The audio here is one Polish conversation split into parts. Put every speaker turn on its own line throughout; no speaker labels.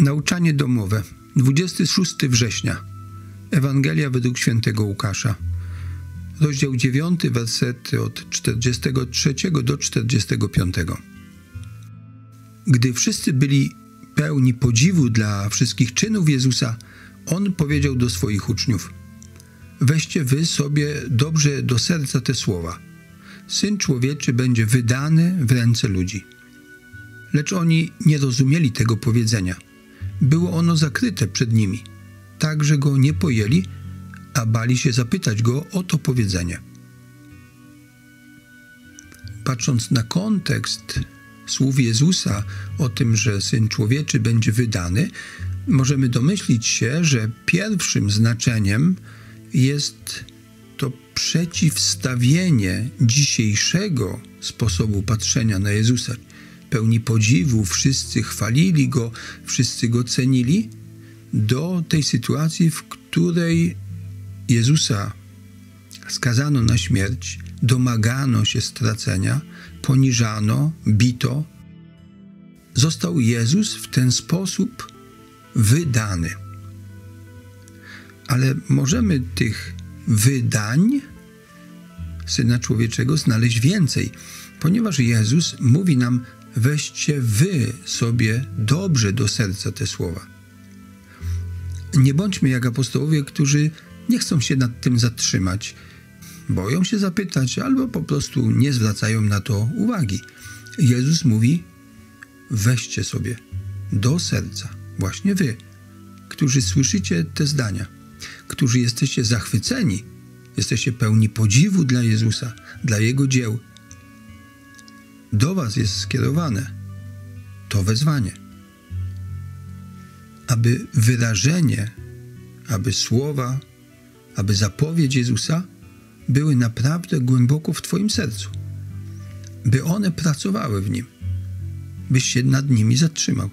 Nauczanie domowe. 26 września. Ewangelia według świętego Łukasza. Rozdział 9, wersety od 43 do 45. Gdy wszyscy byli pełni podziwu dla wszystkich czynów Jezusa, On powiedział do swoich uczniów: weźcie wy sobie dobrze do serca te słowa. Syn Człowieczy będzie wydany w ręce ludzi. Lecz oni nie rozumieli tego powiedzenia. Było ono zakryte przed nimi, tak że go nie pojęli, a bali się zapytać go o to powiedzenie. Patrząc na kontekst słów Jezusa o tym, że Syn Człowieczy będzie wydany, możemy domyślić się, że pierwszym znaczeniem jest to przeciwstawienie dzisiejszego sposobu patrzenia na Jezusa. Pełni podziwu, wszyscy chwalili Go, wszyscy Go cenili, do tej sytuacji, w której Jezusa skazano na śmierć, domagano się stracenia, poniżano, bito. Został Jezus w ten sposób wydany. Ale możemy tych wydań Syna Człowieczego znaleźć więcej, ponieważ Jezus mówi nam: weźcie wy sobie dobrze do serca te słowa. Nie bądźmy jak apostołowie, którzy nie chcą się nad tym zatrzymać, boją się zapytać albo po prostu nie zwracają na to uwagi. Jezus mówi: weźcie sobie do serca, właśnie wy, którzy słyszycie te zdania, którzy jesteście zachwyceni, jesteście pełni podziwu dla Jezusa, dla Jego dzieł. Do was jest skierowane to wezwanie, aby wyrażenie, aby słowa, aby zapowiedź Jezusa były naprawdę głęboko w twoim sercu, by one pracowały w nim, byś się nad nimi zatrzymał.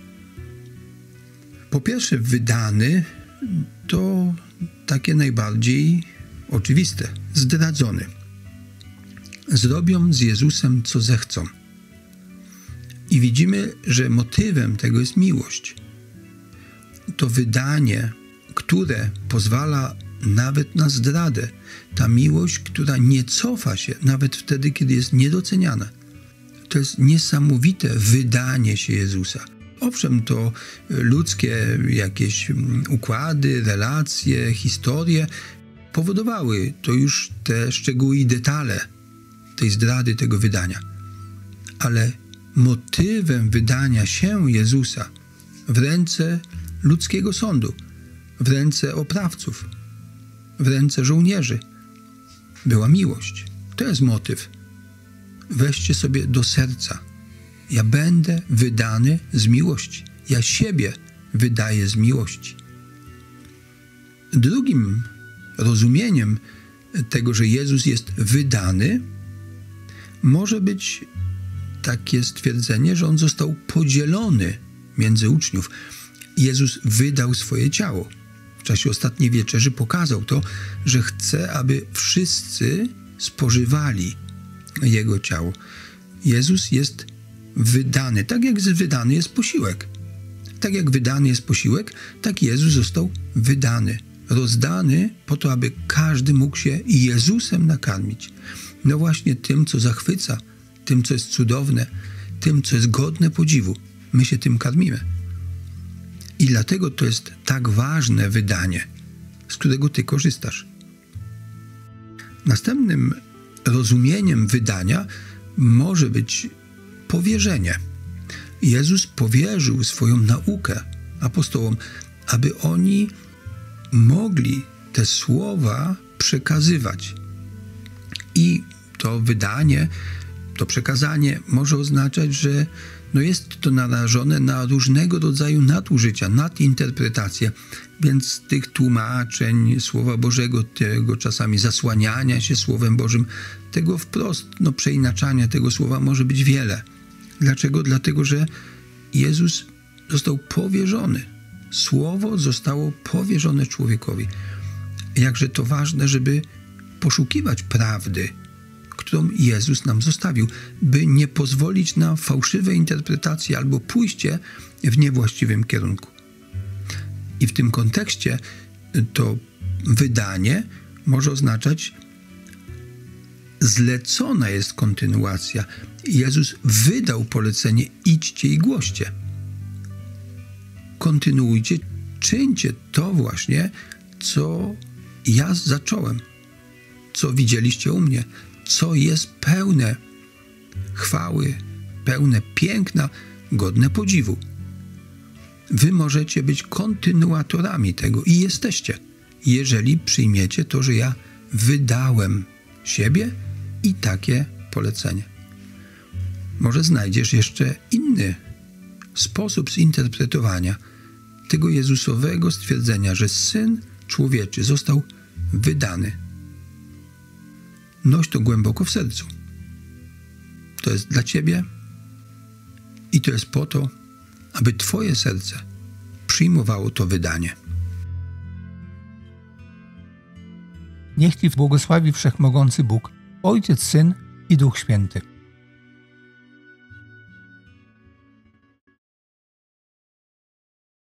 Po pierwsze, wydany to takie najbardziej oczywiste, zdradzony. Zrobią z Jezusem, co zechcą. I widzimy, że motywem tego jest miłość. To wydanie, które pozwala nawet na zdradę. Ta miłość, która nie cofa się nawet wtedy, kiedy jest niedoceniana. To jest niesamowite wydanie się Jezusa. Owszem, to ludzkie jakieś układy, relacje, historie powodowały to już te szczegóły i detale tej zdrady, tego wydania. Ale motywem wydania się Jezusa w ręce ludzkiego sądu, w ręce oprawców, w ręce żołnierzy była miłość. To jest motyw. Weźcie sobie do serca. Ja będę wydany z miłości. Ja siebie wydaję z miłości. Drugim rozumieniem tego, że Jezus jest wydany, może być takie stwierdzenie, że On został podzielony między uczniów. Jezus wydał swoje ciało. W czasie ostatniej wieczerzy pokazał to, że chce, aby wszyscy spożywali Jego ciało. Jezus jest wydany, tak jak wydany jest posiłek. Tak jak wydany jest posiłek, tak Jezus został wydany, rozdany po to, aby każdy mógł się Jezusem nakarmić. No właśnie tym, co zachwyca, tym, co jest cudowne, tym, co jest godne podziwu. My się tym karmimy. I dlatego to jest tak ważne wydanie, z którego ty korzystasz. Następnym rozumieniem wydania może być powierzenie. Jezus powierzył swoją naukę apostołom, aby oni mogli te słowa przekazywać. I to wydanie, to przekazanie może oznaczać, że jest to narażone na różnego rodzaju nadużycia, nadinterpretacje, więc tych tłumaczeń Słowa Bożego, tego czasami zasłaniania się Słowem Bożym, tego wprost przeinaczania tego słowa może być wiele. Dlaczego? Dlatego, że Jezus został powierzony. Słowo zostało powierzone człowiekowi. Jakże to ważne, żeby poszukiwać prawdy, którą Jezus nam zostawił, by nie pozwolić na fałszywe interpretacje albo pójście w niewłaściwym kierunku. I w tym kontekście to wydanie może oznaczać zlecona jest kontynuacja. Jezus wydał polecenie: idźcie i głoście. Kontynuujcie, czyńcie to właśnie, co ja zacząłem, co widzieliście u mnie, co jest pełne chwały, pełne piękna, godne podziwu. Wy możecie być kontynuatorami tego i jesteście, jeżeli przyjmiecie to, że ja wydałem siebie i takie polecenie. Może znajdziesz jeszcze inny sposób zinterpretowania tego Jezusowego stwierdzenia, że Syn Człowieczy został wydany. Noś to głęboko w sercu. To jest dla Ciebie i to jest po to, aby Twoje serce przyjmowało to wydanie.
Niech Ci błogosławi Wszechmogący Bóg, Ojciec, Syn i Duch Święty.